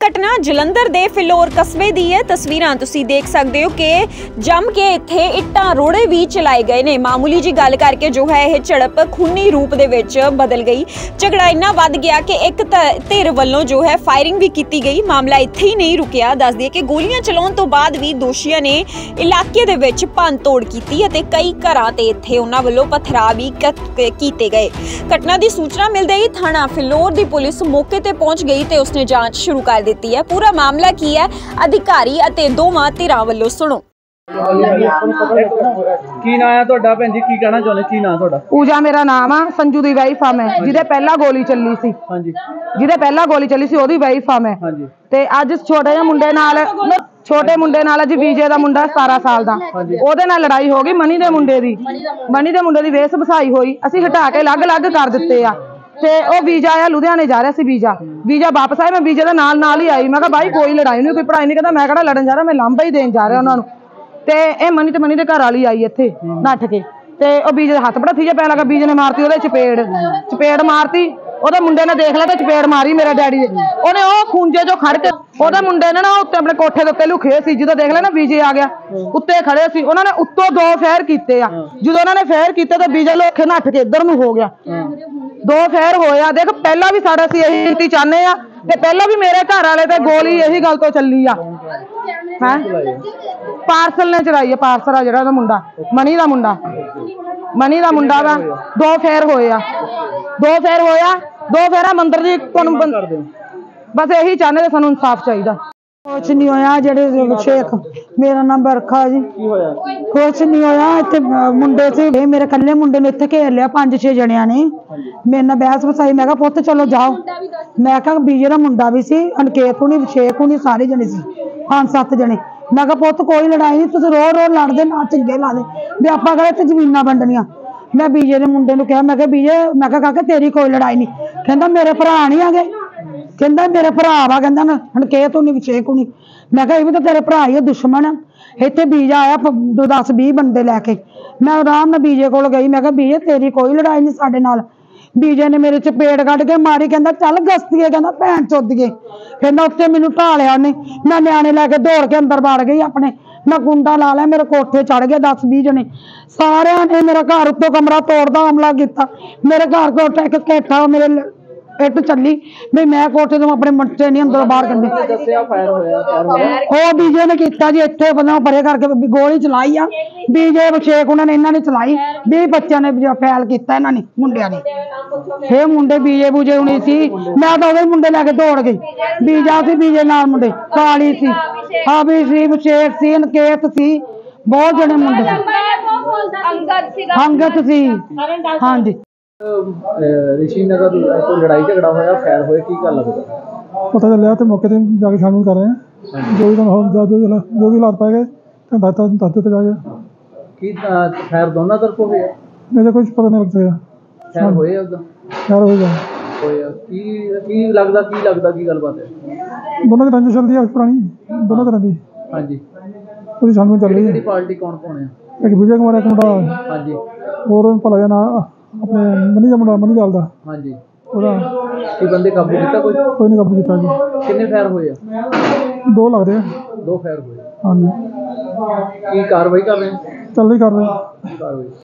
घटना जलंधर दे फिलौर कस्बे दी है। तस्वीरां तुसी देख सकते हो कि जम के इत्थे इट्टां रोड़े भी चलाए गए ने। मामूली जी गल करके जो है यह झड़प खूनी रूप दे विच बदल गई। झगड़ा इन्ना वध गया कि एक धिर वल्लों जो है फायरिंग भी की गई। मामला इत्थे ही नहीं रुकिया। दस दिए कि गोलियां चलाउण तो बाद भी दोषियों ने इलाके दे विच भंन तोड़ कीती अते कई घरां ते इत्थे उन्हां वल्लों पथराव भी कीते गए। घटना की सूचना मिलते ही थाना फिलौर की पुलिस मौके ते पहुंच गई ते उसने जांच शुरू कर दी है। पूरा मामला की है अधिकारी अते दोवां धिरां वल्लों सुनो। की नाम है ਤੁਹਾਡਾ ਭੈਣ जी? की कहना चाਹੁੰਦੇ? की नाम ਤੁਹਾਡਾ? पूजा मेरा नाम आ। संजू दी वाइफ आ मैं, जिहदे पहला गोली चली सी। हां जी, जिहदे पहला गोली चली सी ओदी वाइफ आ मैं। हां जी। ते अज छोटे जिहे मुंडे नाल छोटे मुंडे नाल अज बीजे दा मुंडा 17 साल दा ओदे नाल लड़ाई हो गई। मनी दे मुंडे दी वेस बसाई होई। असीं हटा के अलग-अलग कर दित्ते आ ते ओ वीजा आया लुधियाने जा रहा सी। वीजा वापस आया। मैं वीजे दे नाल ही आई। मैं कहा भाई कोई लड़ाई नहीं, कोई पढ़ाई नहीं। कहता मैं किहड़ा लड़न जा रहा, मैं लांभा ही देन जा रहा उन्हां नूं। ते ए मनी दे घर वाली आई इत्थे नੱਠ के ते ओ बीजे दे हत्थ पड़ाथी जे पै लगा। बीजे ने मारती ओदे चपेड़ मारती। ओदे मुंडे ने देख लिया ते चपेड़ मारी मेरे डैडी दे। ओने ओ खूंजे जो खड़ के ओदे मुंडे ने ना उत्ते अपने कोठे दे उत्ते लुके सी। जदों देख लिया ना बीजे आ गया उत्ते खड़े सी। उन्होंने उत्तों 2 फेर कीते आ। जदों उन्होंने फेर कीते ते बीजे लोखे नੱਠ के इधर नूं हो गया। 2 फेर होया। देख पहला भी साडा सी यही रीति चाहने आ ते पहला भी मेरे घर वाले ते गोली यही गल तो चली आ। हैं पार्सल ने चलाई है। पार्सल आ जिहड़ा मुंडा मनी दा मुंडा वा 2 फेर होया। 2 फेरा मंदिर जी बस यही चाहने थे। सानू इंसाफ चाहिए। कुछ नहीं होया। जेडे शेख मेरा नाम बरखा जी। कुछ नहीं होया। इत्थे मुंडे से मेरे कल्ले मुंडे ने इत्थे घेर लिया 5-6 जणियां ने मेरे नाल बहस बसाई। मैं कहा पुत्त चलो जाओ। मैं कहा बीजे दा मुंडा भी सी, अनकेत हुणी, शेख हुणी, सारे जने सी 5-7 जने। मैं कहा पुत्त कोई लड़ाई नहीं, तुसीं रोज लड़दे ना चंगे लादे भी आपां कहा इत्थे जमीनां वंडणियां। मैं बीजे दे मुंडे नूं कहा मैं कहा बीजे, मैं कहा काका तेरी कोई लड़ाई नहीं। कहंदा मेरे भरा नहीं आ गए। कहंदा मेरे भरा वा। कहंदा ना अनकेत हुणी, शेख हुणी। मैं कहा ये भी तो तेरे भरा ही दुश्मन है। इत्थे बीजा आया 10-20 बंदे लैके। मैं आराम नाल बीजे कोल गई। मैं कहा बीजे तेरी कोई लड़ाई नहीं साडे नाल। बीजे ने मेरे चपेड़ कढ़ के मारी। कहंदा चल गस्तीए, कहंदा भैन चोदीए। कहंदा उत्ते मैनूं ढालिया उन्हें। मैं न्याणे लैके दौड़ के अंदर वड़ गई अपने। मैं कुंडा ला लिया। मेरे कोठे चढ़ गए 10-20 जने। सारे ने मेरा घर उत्तों कमरा तोड़दा हमला किया। मेरे घर कोठा एक केठा मेरे इट चली भी मैं कोठे तो अपने मट्टे नहीं अंदर बाहर कड्ढे। ओ बीजे ने किया जी इत्थे बंदा परे करके गोली चलाई आ। बीजे शेख उन्होंने इन्होंने चलाई। 20 बच्चों ने फैल किया इन्होंने मुंडिया ने। ये मुंडे बीजे बूजे हुणी सी। मैं तो ओदे मुंडे लैके दौड़ गई। बीजा सी बीजे नाल मुंडे काली सी, हाबी सी, शेख सी, अनकेत सी, बहुत जने मुंडे अंगत सी। हाँ जी ऋषि नगर कोई लड़ाई झगड़ा होया, फैर होए, की गल लगदा? पता चलिया तो मौके पर जाके शामिल कर रहे हैं। जो भी हालात पाए गए दस दिते जाएगा। की फैर दोनों तरफ होया? मुझे कुछ पता नहीं लग सका। फैर होए उदा? फैर होएगा। होया की लगदा की गलबात है? दोनों की रंजिश चलती है पुरानी, दोनों तरह की। हाँ जी पूरी छानबीन चल रही है। पार्टी कौन है? एक विजय कुमार, एक मुंडा। हाँ जी। और भला जा ना अपने मनी का मुंडा, मनी गाल दा। हाँ जी। ਉਹਦਾ ਕੀ ਬੰਦੇ ਕਾਬੂ ਕੀਤਾ? ਕੋਈ ਨਹੀਂ ਕਾਬੂ ਕੀਤਾ ਜੀ। ਕਿੰਨੇ ਫੈਰ ਹੋਏ ਆ? 2 ਲੱਗਦੇ ਆ। 2 ਫੈਰ ਹੋਏ। ਹਾਂਜੀ। ਕੀ ਕਾਰਵਾਈ ਕਰ ਰਹੇ? ਚੱਲ ਰਹੀ ਕਾਰਵਾਈ।